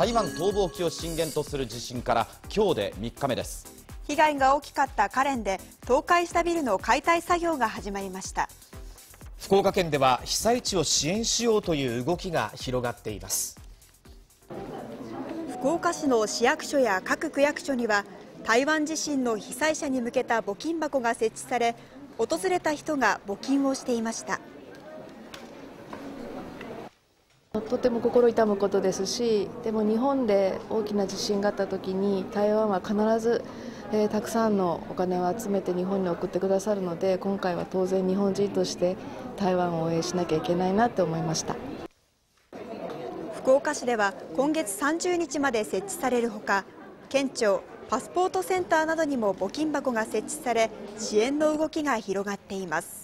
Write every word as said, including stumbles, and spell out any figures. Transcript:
台湾東部沖を震源とする地震から今日でみっかめです。 被害が大きかった花蓮で倒壊したビルの解体作業が始まりました。 福岡県では被災地を支援しようという動きが広がっています。 福岡市の市役所や各区役所には台湾地震の被災者に向けた募金箱が設置され、訪れた人が募金をしていました。 とても心痛むことですし、でも日本で大きな地震があったときに台湾は必ず、えー、たくさんのお金を集めて日本に送ってくださるので、今回は当然日本人として台湾を応援しなきゃいけないなって思いました。 福岡市では今月さんじゅうにちまで設置されるほか、県庁、パスポートセンターなどにも募金箱が設置され、支援の動きが広がっています。